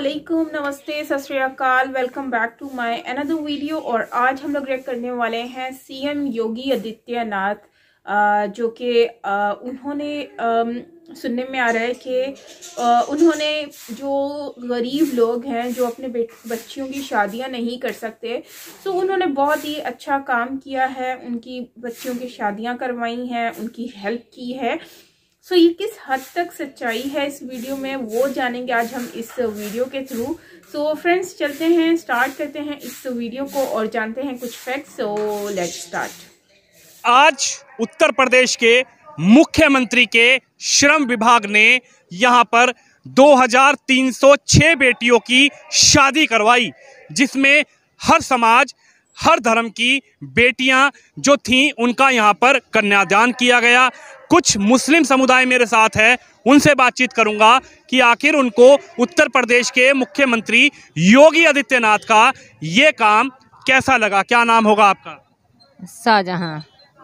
अस्सलामुअलैकुम, नमस्ते, सत श्री अकाल। Welcome back to my another video. और आज हम लोग रिएक्ट करने वाले हैं सीएम योगी आदित्यनाथ, जो कि उन्होंने सुनने में आ रहा है कि उन्होंने जो गरीब लोग हैं जो अपने बच्चियों की शादियां नहीं कर सकते, तो उन्होंने बहुत ही अच्छा काम किया है, उनकी बच्चियों की शादियां करवाई हैं, उनकी हेल्प की है। सो ये किस हद तक सच्चाई है इस वीडियो में वो जानेंगे आज हम इस वीडियो के थ्रू। सो फ्रेंड्स, चलते हैं, स्टार्ट करते हैं इस वीडियो को और जानते हैं कुछ फैक्ट्स। So let's start. आज उत्तर प्रदेश के मुख्यमंत्री के श्रम विभाग ने यहां पर 2306 बेटियों की शादी करवाई, जिसमें हर समाज हर धर्म की बेटियां जो थीं उनका यहां पर कन्यादान किया गया। कुछ मुस्लिम समुदाय मेरे साथ है, उनसे बातचीत करूंगा कि आखिर उनको उत्तर प्रदेश के मुख्यमंत्री योगी आदित्यनाथ का ये काम कैसा लगा। क्या नाम होगा आपका? शाहजहां।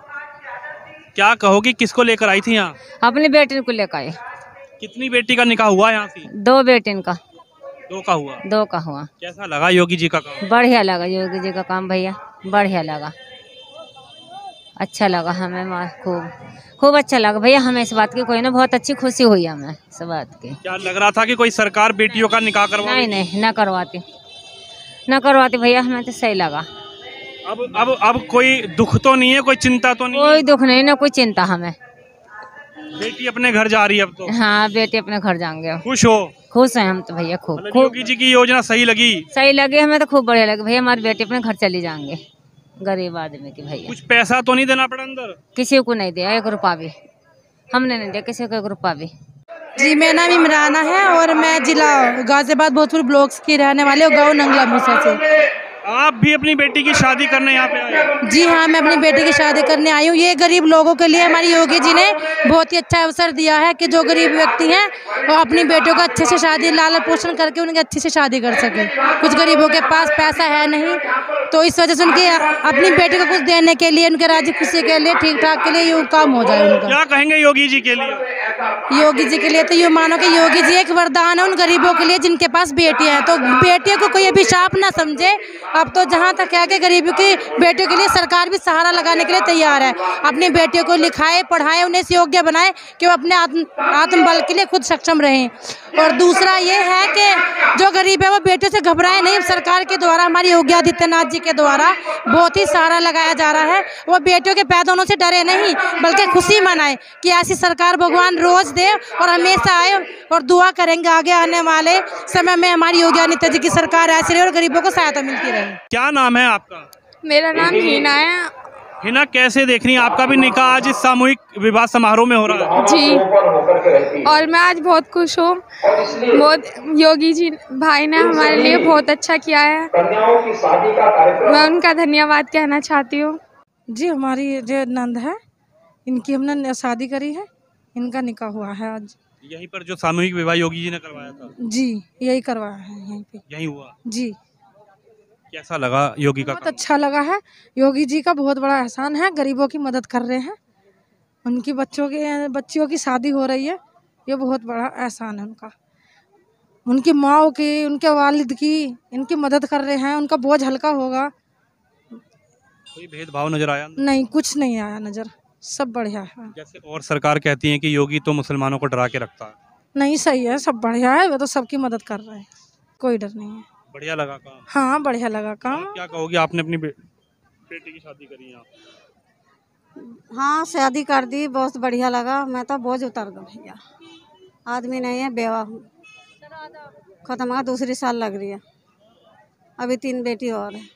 क्या कहोगी, किसको लेकर आई थी यहाँ? अपनी बेटी को लेकर आए। कितनी बेटी का निकाह हुआ यहाँ से? 2 बेटिन का। 2 का हुआ? 2 का हुआ। कैसा लगा योगी जी का काम? बढ़िया लगा योगी जी का काम भैया, बढ़िया लगा, अच्छा लगा हमें, खूब अच्छा लगा भैया हमें इस बात की कोई ना बहुत अच्छी खुशी हुई हमें इस बात की। क्या लग रहा था कि कोई सरकार बेटियों का निकाह करवा? नहीं, ना करवाती भैया, हमें तो सही लगा। अब कोई दुख तो नहीं है, कोई चिंता तो नहीं? कोई दुख नहीं, ना कोई चिंता हमें। बेटी अपने घर जा रही है अब तो? हाँ, बेटी अपने घर जाएंगे। खुश हो? खुश हैं हम तो भैया, खूब। योगी जी की योजना सही लगी हमें तो खूब बढ़िया लगी भैया, हमारी बेटी अपने घर चली जाएंगे। गरीब आदमी की भैया कुछ पैसा तो नहीं देना पड़ा अंदर? किसी को नहीं दिया, 1 रुपया भी हमने नहीं दिया किसी को, 1 रुपया भी। जी, मेरा नाम इमराना है और मैं जिला गाजियाबाद भोजपुर ब्लॉक्स की रहने वाले हूँ, गाँव नंगला मूसा से। आप भी अपनी बेटी की शादी करने यहाँ पे आए? जी हाँ, मैं अपनी बेटी की शादी करने आई हूँ। ये गरीब लोगों के लिए हमारी योगी जी ने बहुत ही अच्छा अवसर दिया है कि जो गरीब व्यक्ति हैं वो अपनी बेटियों को अच्छे से शादी लालन पोषण करके उनकी अच्छी से शादी कर सके। कुछ गरीबों के पास पैसा है नहीं, तो इस वजह से उनकी अपनी बेटी को कुछ देने के लिए, उनके राजी खुशी के लिए, ठीक ठाक के लिए ये काम हो जाए उनका। क्या कहेंगे योगी जी के लिए? योगी जी के लिए तो ये मानो कि योगी जी एक वरदान है उन गरीबों के लिए जिनके पास बेटियां हैं। तो बेटियों को कोई अभिशाप ना समझे। अब तो जहाँ तक है कि गरीबों की बेटियों के लिए सरकार भी सहारा लगाने के लिए तैयार है। अपनी बेटियों को लिखाए, पढ़ाए, उन्हें योग्य बनाए कि वो अपने आत्मबल के लिए खुद सक्षम रहें। और दूसरा ये है कि जो गरीब है वो बेटियों से घबराए नहीं। सरकार के द्वारा, हमारी योगी आदित्यनाथ जी के द्वारा बहुत ही सहारा लगाया जा रहा है। वो बेटियों के पैदा होने से डरे नहीं, बल्कि खुशी मनाए कि ऐसी सरकार भगवान रोज दे और हमेशा आए। और दुआ करेंगे आगे आने वाले समय में हमारी योगी आदित्यनाथ जी की सरकार ऐसी रहे और गरीबों को सहायता मिलती रहे। क्या नाम है आपका? मेरा नाम हिना है। हिना, कैसे देख रही हैं आपका भी निकाह आज इस सामूहिक विवाह समारोह में हो रहा है? जी, और मैं आज बहुत खुश हूँ। बहुत योगी जी भाई ने हमारे लिए बहुत अच्छा किया है, मैं उनका धन्यवाद कहना चाहती हूँ। जी, हमारी जो नंद है इनकी हमने शादी करी है, इनका निकाह हुआ है आज यहीं पर। जो सामूहिक विवाह योगी जी ने करवाया था? जी, यही करवाया है, यहीं पे यहीं हुआ। जी, कैसा लगा योगी का? बहुत अच्छा लगा है। योगी जी का बहुत बड़ा एहसान है, गरीबों की मदद कर रहे हैं, उनकी बच्चियों की शादी हो रही है, ये बहुत बड़ा एहसान है उनका। उनकी माँ की, उनके वालिद की, इनकी मदद कर रहे हैं, उनका बोझ हल्का होगा। कोई भेदभाव नजर आया? नहीं, कुछ नहीं आया नजर, सब बढ़िया है। जैसे और सरकार कहती है कि योगी तो मुसलमानों को डरा के रखता है। नहीं, सही है, सब बढ़िया है, वो तो सबकी मदद कर रहे हैं, कोई डर नहीं है। बढ़िया लगा काम? हाँ, बढ़िया लगा काम। क्या कहोगी, आपने अपनी बेटी की शादी करी यहाँ? हाँ, शादी कर दी, बहुत बढ़िया लगा। मैं तो बोझ उतर गया भैया, आदमी नहीं है, बेवा हूँ, खत्म हुआ, दूसरी साल लग रही है, अभी 3 बेटी और है।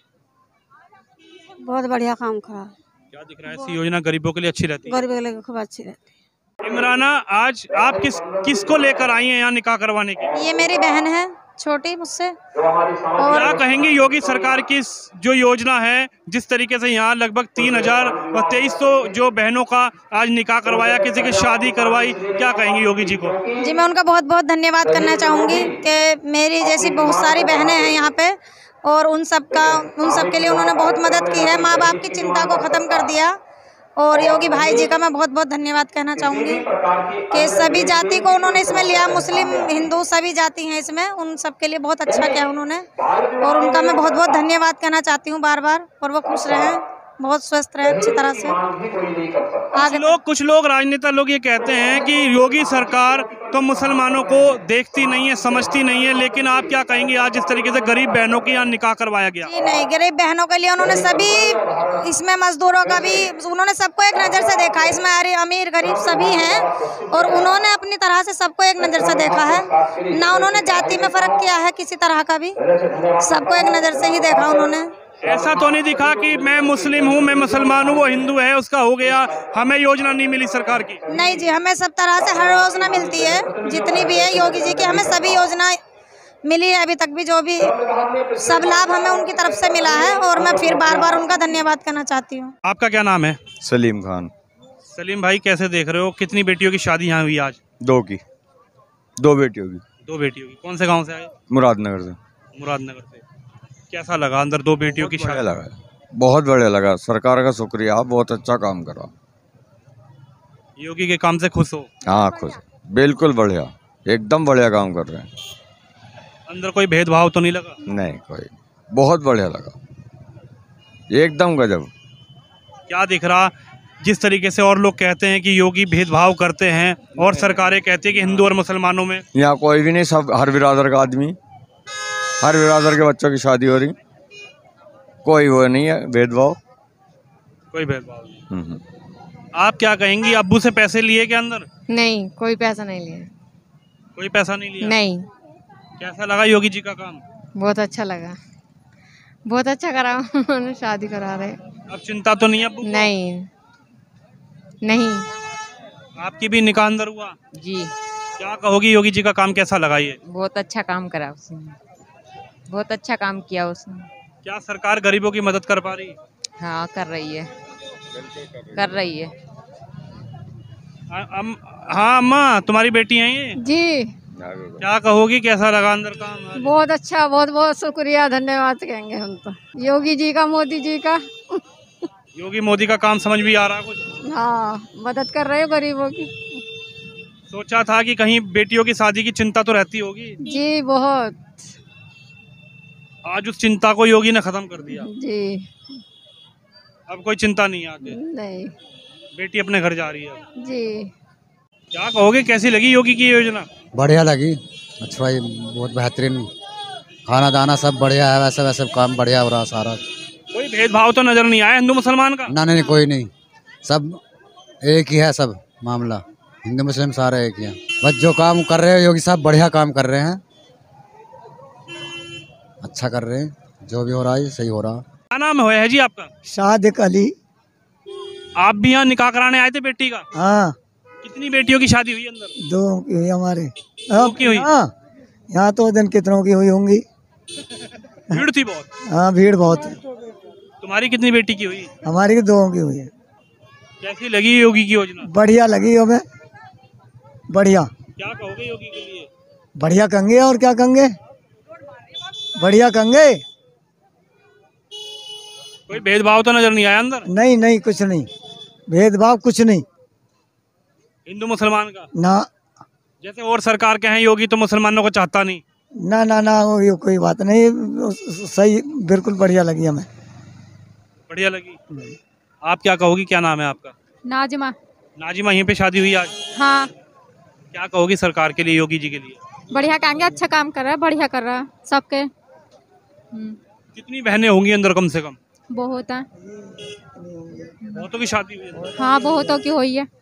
बहुत बढ़िया काम करा। क्या दिख रहा है, ऐसी योजना गरीबों के लिए अच्छी रहती है? गरीबों के लिए खूब अच्छी रहती है। इमराना, आज आप किसको लेकर आई हैं यहाँ निकाह करवाने के? ये मेरी बहन है, छोटी मुझसे। और क्या कहेंगे योगी सरकार की जो योजना है, जिस तरीके से यहाँ लगभग 3023 जो बहनों का आज निकाह करवाया, किसी की शादी करवाई, क्या कहेंगे योगी जी को? जी, मैं उनका बहुत बहुत धन्यवाद करना चाहूँगी कि मेरी जैसी बहुत सारी बहनें हैं यहाँ पे, और उन सब के लिए उन्होंने बहुत मदद की है। माँ बाप की चिंता को ख़त्म कर दिया और योगी भाई जी का मैं बहुत बहुत धन्यवाद कहना चाहूँगी कि सभी जाति को उन्होंने इसमें लिया, मुस्लिम हिंदू सभी जाति हैं इसमें, उन सबके लिए बहुत अच्छा किया उन्होंने और उनका मैं बहुत बहुत धन्यवाद कहना चाहती हूँ बार बार। और वो खुश रहें, बहुत स्वस्थ रहे अच्छी तरह से आगे। कुछ लोग राजनेता लोग ये कहते हैं कि योगी सरकार तो मुसलमानों को देखती नहीं है, समझती नहीं है, लेकिन आप क्या कहेंगे आज जिस तरीके से गरीब बहनों के यहाँ निकाह करवाया गया? जी नहीं, गरीब बहनों के लिए उन्होंने सभी, इसमें मजदूरों का भी उन्होंने सबको एक नज़र से देखा, इसमें अमीर गरीब सभी हैं और उन्होंने अपनी तरह से सबको एक नज़र से देखा है, ना उन्होंने जाति में फर्क किया है किसी तरह का भी, सबको एक नज़र से ही देखा उन्होंने। ऐसा तो नहीं दिखा कि मैं मुस्लिम हूँ, मैं मुसलमान हूँ, वो हिंदू है, उसका हो गया, हमें योजना नहीं मिली सरकार की? नहीं जी, हमें सब तरह से हर योजना मिलती है, जितनी भी है योगी जी की, हमें सभी योजना मिली है अभी तक भी, जो भी सब लाभ हमें उनकी तरफ से मिला है और मैं फिर बार बार उनका धन्यवाद करना चाहती हूँ। आपका क्या नाम है? सलीम खान। सलीम भाई, कैसे देख रहे हो, कितनी बेटियों की शादी यहाँ हुई आज? दो बेटियों की। दो बेटियों की। कौन से गाँव से आए? मुरादनगर से। मुरादनगर से। कैसा लगा अंदर दो बेटियों की शादी? लगा, बहुत बढ़िया लगा, सरकार का शुक्रिया, बहुत अच्छा काम करा। योगी के काम से खुश हो? हाँ खुश, बिल्कुल बढ़िया, एकदम बढ़िया काम कर रहे हैं। अंदर कोई भेदभाव तो नहीं लगा? नहीं कोई, बहुत बढ़िया लगा, एकदम गजब। क्या दिख रहा, जिस तरीके से और लोग कहते हैं कि योगी भेदभाव करते हैं और सरकारें कहती है कि हिंदू और मुसलमानों में? यहाँ कोई भी नहीं, सब हर बिरादर का आदमी, हर बिरादर के बच्चों की शादी हो रही, कोई वो नहीं है भेदभाव, कोई भेदभाव नहीं। आप क्या कहेंगी, अब्बू से पैसे लिए क्या अंदर? नहीं, कोई पैसा नहीं लिया। कोई पैसा नहीं लिया? नहीं। कैसा लगा योगी जी का काम? बहुत अच्छा लगा, बहुत अच्छा करा उन्होंने, शादी करा रहे। अब चिंता तो नहीं है अब्बू? नहीं। आपकी भी निकाह अंदर हुआ? जी। क्या कहोगी, योगी जी का काम कैसा लगा? ये बहुत अच्छा काम करा उसने, बहुत अच्छा काम किया उसने। क्या सरकार गरीबों की मदद कर पा रही? हाँ कर रही है। हाँ अम्मा, तुम्हारी बेटी है ये? जी। क्या कहोगी, कैसा लगा अंदर काम? बहुत अच्छा, बहुत बहुत शुक्रिया, धन्यवाद कहेंगे हम तो योगी जी का, मोदी जी का। योगी मोदी का काम समझ भी आ रहा कुछ? हाँ, मदद कर रहे हो गरीबों की। सोचा था कि कहीं बेटियों की शादी की चिंता तो रहती होगी? जी बहुत। आज उस चिंता को योगी ने खत्म कर दिया। जी। अब कोई चिंता नहीं आगे? नहीं। बेटी अपने घर जा रही है? जी। क्या कहोगे, कैसी लगी योगी की योजना? बढ़िया लगी, अच्छा भाई, बहुत बेहतरीन, खाना दाना सब बढ़िया है, वैसे वैसे काम बढ़िया हो रहा सारा। कोई भेदभाव तो नजर नहीं आया हिंदू मुसलमान का? ना नहीं, कोई नहीं, सब एक ही है, सब मामला हिंदू मुस्लिम सारे एक ही है। बस जो काम कर रहे हैं योगी साहब, बढ़िया काम कर रहे हैं, अच्छा कर रहे हैं, जो भी हो रहा है सही हो रहा। क्या नाम है जी आपका? सादिक अली। आप भी यहाँ निकाह कराने आए थे बेटी का? हाँ। कितनी बेटियों की शादी हुई अंदर? दो की हुई हमारे। दो की हुई? हाँ, यहाँ तो दिन कितनों की हुई होंगी। भीड़ थी बहुत? हाँ भीड़ बहुत है। तुम्हारी कितनी बेटी की हुई? हमारी दो की हुई है। कैसी लगी योगी की योजना? बढ़िया लगी हमें, बढ़िया। क्या कहोगे योगी के लिए? बढ़िया कहेंगे, और क्या कहेंगे, बढ़िया कहेंगे। कोई भेदभाव तो नजर नहीं आया अंदर? नहीं, कुछ नहीं, भेदभाव कुछ नहीं। हिंदू मुसलमान का ना, जैसे और सरकार के हैं योगी तो मुसलमानों को चाहता नहीं? ना, ये कोई बात नहीं, सही, बिल्कुल बढ़िया लगी हमें। बढ़िया लगी। आप क्या कहोगी, क्या नाम है आपका? नाजिमा। नाजिमा, यहीं पे शादी हुई आज? हाँ। क्या कहोगी सरकार के लिए, योगी जी के लिए? बढ़िया कहेंगे, अच्छा काम कर रहा है, बढ़िया कर रहा है सबके। कितनी बहनें होंगी अंदर कम से कम? बहुत है। बहुतों की शादी हुई है? हाँ, बहुतों की हुई है।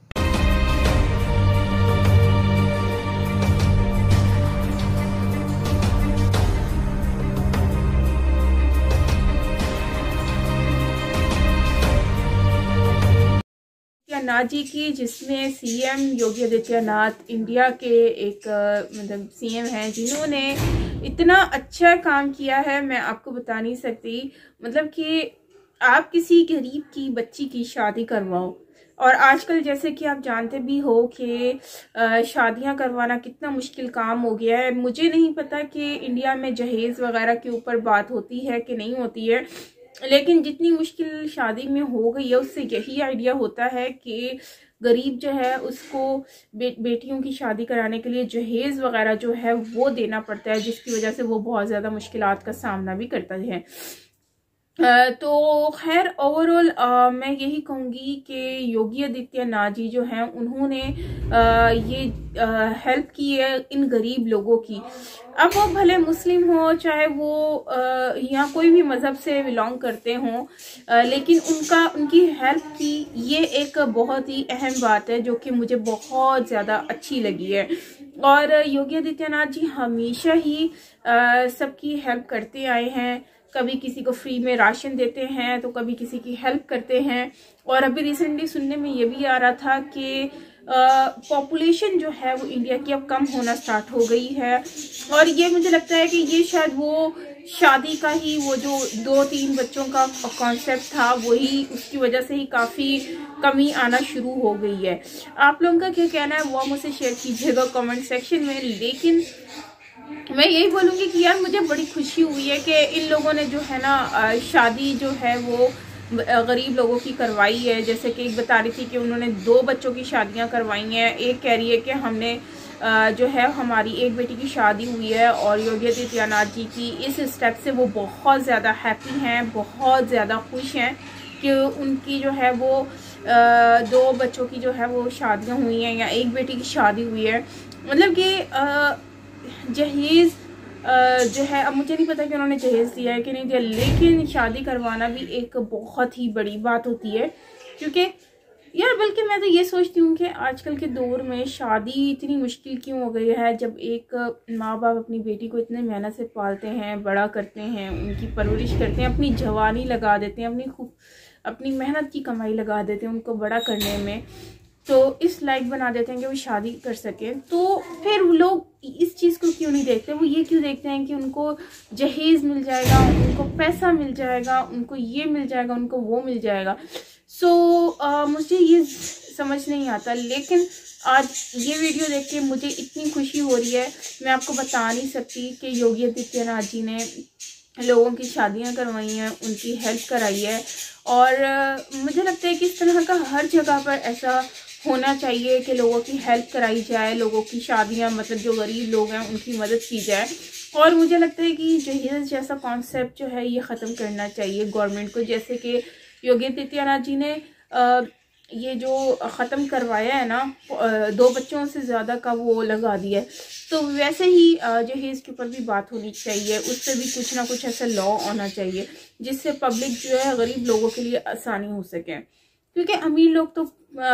आदित्यनाथ जी की, जिसमें सीएम योगी आदित्यनाथ इंडिया के एक मतलब सीएम हैं, जिन्होंने इतना अच्छा काम किया है, मैं आपको बता नहीं सकती। मतलब कि आप किसी गरीब की बच्ची की शादी करवाओ, और आजकल जैसे कि आप जानते भी हो कि शादियां करवाना कितना मुश्किल काम हो गया है। मुझे नहीं पता कि इंडिया में जहेज़ वगैरह के ऊपर बात होती है कि नहीं होती है, लेकिन जितनी मुश्किल शादी में हो गई है उससे यही आइडिया होता है कि गरीब जो है उसको बेटियों की शादी कराने के लिए जहेज़ वगैरह जो है वो देना पड़ता है, जिसकी वजह से वो बहुत ज़्यादा मुश्किलात का सामना भी करता है। तो खैर ओवरऑल मैं यही कहूँगी कि योगी आदित्यनाथ जी जो हैं उन्होंने ये हेल्प की है इन गरीब लोगों की। अब वो भले मुस्लिम हो चाहे वो यहाँ कोई भी मज़हब से बिलोंग करते हों, लेकिन उनकी हेल्प की ये एक बहुत ही अहम बात है जो कि मुझे बहुत ज़्यादा अच्छी लगी है। और योगी आदित्यनाथ जी हमेशा ही सबकी हेल्प करते आए हैं, कभी किसी को फ्री में राशन देते हैं तो कभी किसी की हेल्प करते हैं। और अभी रिसेंटली सुनने में ये भी आ रहा था कि पॉपुलेशन जो है वो इंडिया की अब कम होना स्टार्ट हो गई है, और ये मुझे लगता है कि ये शायद वो शादी का ही वो जो 2-3 बच्चों का कॉन्सेप्ट था वही उसकी वजह से ही काफ़ी कमी आना शुरू हो गई है। आप लोगों का क्या कहना है वो मुझसे शेयर कीजिएगा कमेंट सेक्शन में। लेकिन मैं यही बोलूँगी कि यार मुझे बड़ी खुशी हुई है कि इन लोगों ने जो है ना शादी जो है वो गरीब लोगों की करवाई है। जैसे कि एक बता रही थी कि उन्होंने 2 बच्चों की शादियां करवाई हैं, एक कह रही है कि हमने जो है हमारी एक बेटी की शादी हुई है। और योगी आदित्यनाथ जी की इस स्टेप से वो बहुत ज़्यादा हैप्पी हैं, बहुत ज़्यादा खुश हैं कि उनकी जो है वो 2 बच्चों की जो है वो शादियाँ हुई हैं या एक बेटी की शादी हुई है। मतलब कि जहेज़ जो है, अब मुझे नहीं पता कि उन्होंने जहेज़ दिया है कि नहीं दिया, लेकिन शादी करवाना भी एक बहुत ही बड़ी बात होती है। क्योंकि यार बल्कि मैं तो ये सोचती हूँ कि आजकल के दौर में शादी इतनी मुश्किल क्यों हो गई है, जब एक माँ बाप अपनी बेटी को इतने मेहनत से पालते हैं, बड़ा करते हैं, उनकी परवरिश करते हैं, अपनी जवानी लगा देते हैं, अपनी मेहनत की कमाई लगा देते हैं उनको बड़ा करने में, तो इस लायक बना देते हैं कि वो शादी कर सकें। तो फिर लोग इस चीज़ को क्यों नहीं देखते, वो ये क्यों देखते हैं कि उनको जहेज़ मिल जाएगा, उनको पैसा मिल जाएगा, उनको ये मिल जाएगा, उनको वो मिल जाएगा। मुझे ये समझ नहीं आता। लेकिन आज ये वीडियो देख के मुझे इतनी खुशी हो रही है, मैं आपको बता नहीं सकती कि योगी आदित्यनाथ जी ने लोगों की शादियां करवाई हैं, उनकी हेल्प कराई है। और मुझे लगता है कि इस तरह का हर जगह पर ऐसा होना चाहिए कि लोगों की हेल्प कराई जाए, लोगों की शादियां, मतलब जो गरीब लोग हैं उनकी मदद की जाए। और मुझे लगता है कि जहेज़ जैसा कॉन्सेप्ट जो है ये ख़त्म करना चाहिए गवर्नमेंट को। जैसे कि योगी आदित्यनाथ जी ने ये जो ख़त्म करवाया है ना, 2 बच्चों से ज़्यादा का वो लगा दिया है, तो वैसे ही जहेज़ के ऊपर भी बात होनी चाहिए, उस पर भी कुछ ना कुछ ऐसा लॉ होना चाहिए जिससे पब्लिक जो है गरीब लोगों के लिए आसानी हो सके। क्योंकि अमीर लोग तो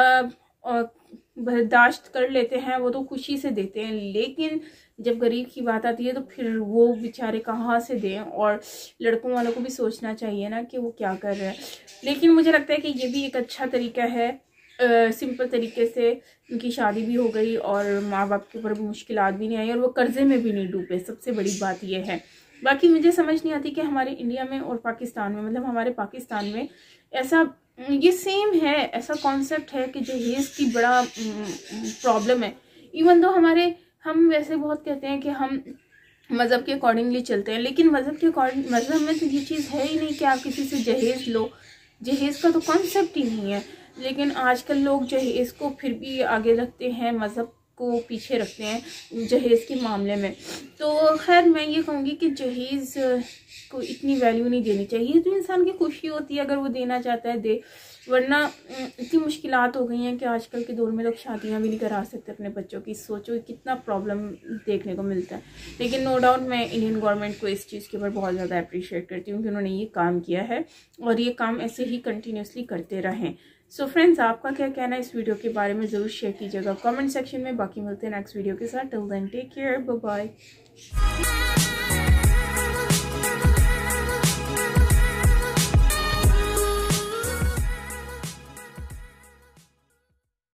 बर्दाश्त कर लेते हैं, वो तो खुशी से देते हैं, लेकिन जब गरीब की बात आती है तो फिर वो बेचारे कहाँ से दें। और लड़कों वालों को भी सोचना चाहिए ना कि वो क्या कर रहे हैं। लेकिन मुझे लगता है कि ये भी एक अच्छा तरीका है, सिंपल तरीके से उनकी शादी भी हो गई और माँ बाप के ऊपर मुश्किलात भी नहीं आई और वो कर्जे में भी नहीं डूबे। सबसे बड़ी बात ये है। बाकी मुझे समझ नहीं आती कि हमारे इंडिया में और पाकिस्तान में, मतलब हमारे पाकिस्तान में ऐसा ये सेम है, ऐसा कॉन्सेप्ट है कि जहेज़ की बड़ा प्रॉब्लम है। इवन दो हम वैसे बहुत कहते हैं कि हम मज़हब के अकॉर्डिंगली चलते हैं, लेकिन मज़हब में तो ये चीज़ है ही नहीं कि आप किसी से जहेज़ लो। जहेज़ का तो कॉन्सेप्ट ही नहीं है। लेकिन आजकल लोग जहेज़ को फिर भी आगे रखते हैं, मज़हब को पीछे रखते हैं जहेज़ के मामले में। तो खैर मैं ये कहूँगी कि जहेज़ को इतनी वैल्यू नहीं देनी चाहिए। तो इंसान की खुशी होती है अगर वो देना चाहता है दे, वरना इतनी मुश्किलात हो गई हैं कि आजकल के दौर में लोग शादियां भी नहीं करा सकते अपने बच्चों की। सोचो कितना प्रॉब्लम देखने को मिलता है। लेकिन नो डाउट मैं इंडियन गवर्नमेंट को इस चीज़ के ऊपर बहुत ज़्यादा अप्रिशिएट करती हूँ कि उन्होंने ये काम किया है और ये काम ऐसे ही कंटिन्यूसली करते रहें। सो फ्रेंड्स, आपका क्या कहना है इस वीडियो के बारे में ज़रूर शेयर कीजिएगा कमेंट सेक्शन में। बाकी मिलते हैं नेक्स्ट वीडियो के साथ। Till then take care, bye bye.